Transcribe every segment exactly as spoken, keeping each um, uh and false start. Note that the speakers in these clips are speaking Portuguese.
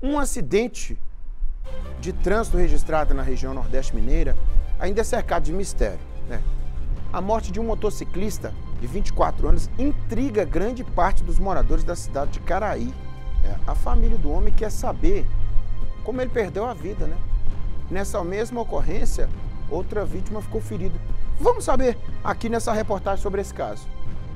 Um acidente de trânsito registrado na região Nordeste Mineira ainda é cercado de mistério, né? A morte de um motociclista de vinte e quatro anos intriga grande parte dos moradores da cidade de Caraí. É, a família do homem quer saber como ele perdeu a vida, né? Nessa mesma ocorrência, outra vítima ficou ferida. Vamos saber aqui nessa reportagem sobre esse caso.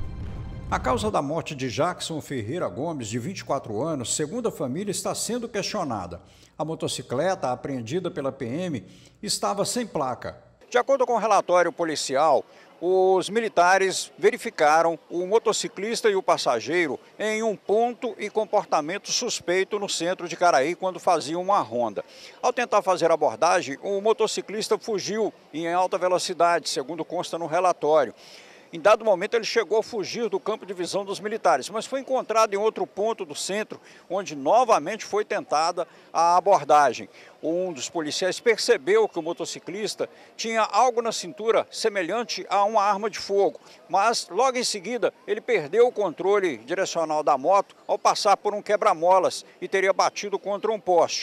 A causa da morte de Jackson Ferreira Gomes, de vinte e quatro anos, segundo a família, está sendo questionada. A motocicleta, apreendida pela P M, estava sem placa. De acordo com o relatório policial, os militares verificaram o motociclista e o passageiro em um ponto e comportamento suspeito no centro de Caraí quando faziam uma ronda. Ao tentar fazer a abordagem, o motociclista fugiu em alta velocidade, segundo consta no relatório. Em dado momento, ele chegou a fugir do campo de visão dos militares, mas foi encontrado em outro ponto do centro, onde novamente foi tentada a abordagem. Um dos policiais percebeu que o motociclista tinha algo na cintura semelhante a uma arma de fogo, mas logo em seguida ele perdeu o controle direcional da moto ao passar por um quebra-molas e teria batido contra um poste.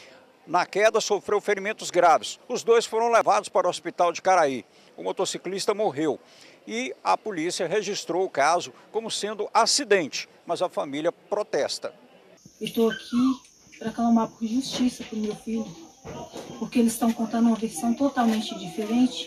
Na queda, sofreu ferimentos graves. Os dois foram levados para o hospital de Caraí. O motociclista morreu e a polícia registrou o caso como sendo acidente, mas a família protesta. Estou aqui para clamar por justiça para o meu filho, porque eles estão contando uma versão totalmente diferente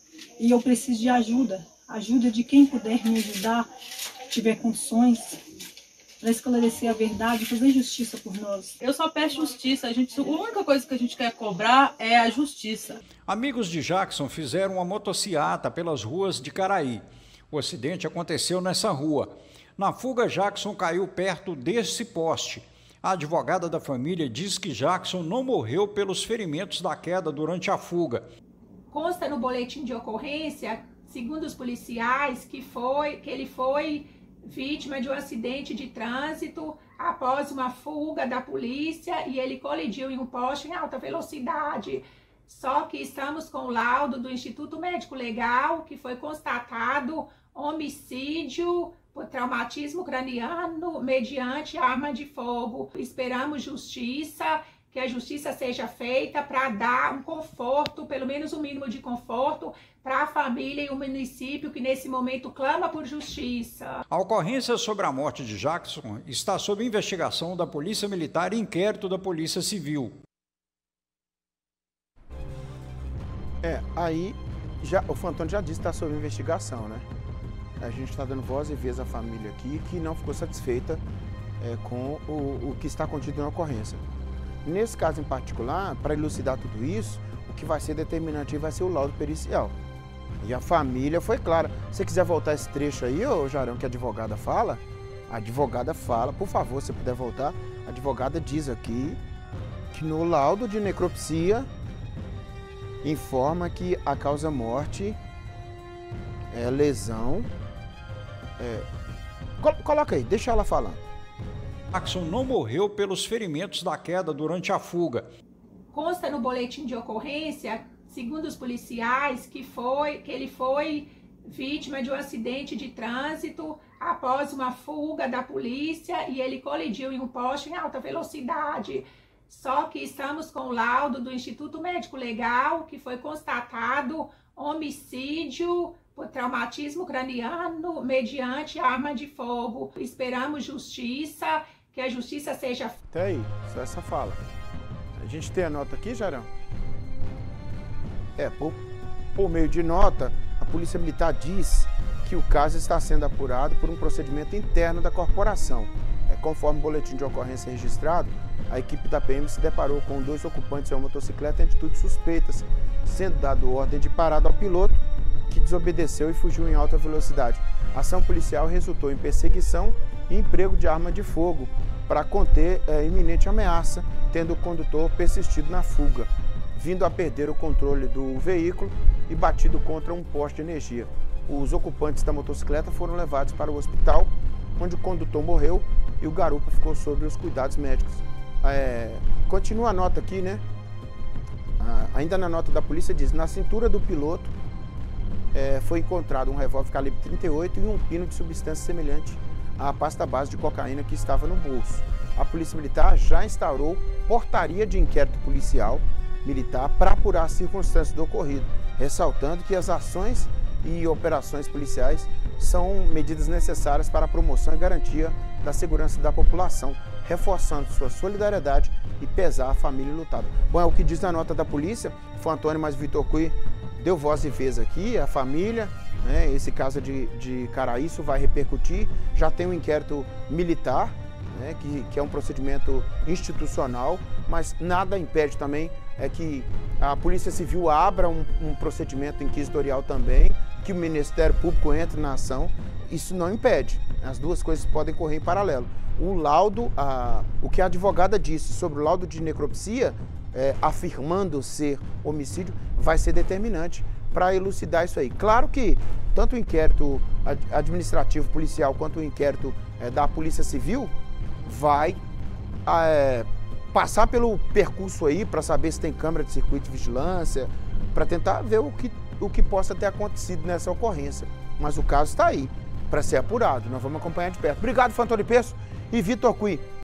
e eu preciso de ajuda, ajuda de quem puder me ajudar, tiver condições, para esclarecer a verdade e fazer justiça por nós. Eu só peço justiça, a, gente, a única coisa que a gente quer cobrar é a justiça. Amigos de Jackson fizeram uma motociata pelas ruas de Caraí. O acidente aconteceu nessa rua. Na fuga, Jackson caiu perto desse poste. A advogada da família diz que Jackson não morreu pelos ferimentos da queda durante a fuga. Consta no boletim de ocorrência, segundo os policiais, que, foi, que ele foi vítima de um acidente de trânsito após uma fuga da polícia e ele colidiu em um poste em alta velocidade. Só que estamos com o laudo do Instituto Médico Legal, que foi constatado homicídio por traumatismo craniano mediante arma de fogo. Esperamos justiça, que a justiça seja feita para dar um conforto, pelo menos um mínimo de conforto, para a família e o município que nesse momento clama por justiça. A ocorrência sobre a morte de Jackson está sob investigação da Polícia Militar e inquérito da Polícia Civil. É, aí já, o Fantônio já disse que está sob investigação, né? A gente está dando voz e vez à família aqui que não ficou satisfeita é, com o, o que está contido na ocorrência. Nesse caso em particular, para elucidar tudo isso, o que vai ser determinante vai ser o laudo pericial. E a família foi clara. Se você quiser voltar esse trecho aí, ô Jarão, que a advogada fala, a advogada fala, por favor, se puder voltar, a advogada diz aqui que no laudo de necropsia informa que a causa-morte é lesão. É, coloca aí, deixa ela falar. Jackson não morreu pelos ferimentos da queda durante a fuga. Consta no boletim de ocorrência, segundo os policiais, que, foi, que ele foi vítima de um acidente de trânsito após uma fuga da polícia e ele colidiu em um poste em alta velocidade. Só que estamos com o laudo do Instituto Médico Legal, que foi constatado homicídio por traumatismo craniano mediante arma de fogo. Esperamos justiça, que a justiça seja... Até aí, só essa fala. A gente tem a nota aqui, Jarão? É, por, por meio de nota, a Polícia Militar diz que o caso está sendo apurado por um procedimento interno da corporação. É, conforme o boletim de ocorrência registrado, a equipe da P M se deparou com dois ocupantes de uma motocicleta em atitudes suspeitas, sendo dado ordem de parada ao piloto, que desobedeceu e fugiu em alta velocidade. A ação policial resultou em perseguição e emprego de arma de fogo para conter é, iminente ameaça, tendo o condutor persistido na fuga, vindo a perder o controle do veículo e batido contra um poste de energia. Os ocupantes da motocicleta foram levados para o hospital, onde o condutor morreu e o garupa ficou sob os cuidados médicos. É, continua a nota aqui, né? Ah, ainda na nota da polícia diz, na cintura do piloto é, foi encontrado um revólver calibre trinta e oito e um pino de substância semelhante à pasta base de cocaína que estava no bolso. a Polícia Militar já instaurou portaria de inquérito policial militar para apurar as circunstâncias do ocorrido, ressaltando que as ações e operações policiais são medidas necessárias para a promoção e garantia da segurança da população, reforçando sua solidariedade e pesar a família lutada. Bom, é o que diz na nota da polícia. Foi Antônio mais Vitor Cui deu voz e vez aqui, a família, né, esse caso de, de Caraíço vai repercutir, já tem um inquérito militar, né, que, que é um procedimento institucional, mas nada impede também é que a Polícia Civil abra um, um procedimento inquisitorial também, que o Ministério Público entre na ação, isso não impede, as duas coisas podem correr em paralelo. O laudo, a, o que a advogada disse sobre o laudo de necropsia, é, afirmando ser homicídio, vai ser determinante para elucidar isso aí. Claro que tanto o inquérito administrativo policial quanto o inquérito é, da Polícia Civil vai é, passar pelo percurso aí para saber se tem câmera de circuito de vigilância, para tentar ver o que, o que possa ter acontecido nessa ocorrência. Mas o caso está aí para ser apurado. Nós vamos acompanhar de perto. Obrigado, Antônio Peço e Vitor Cui.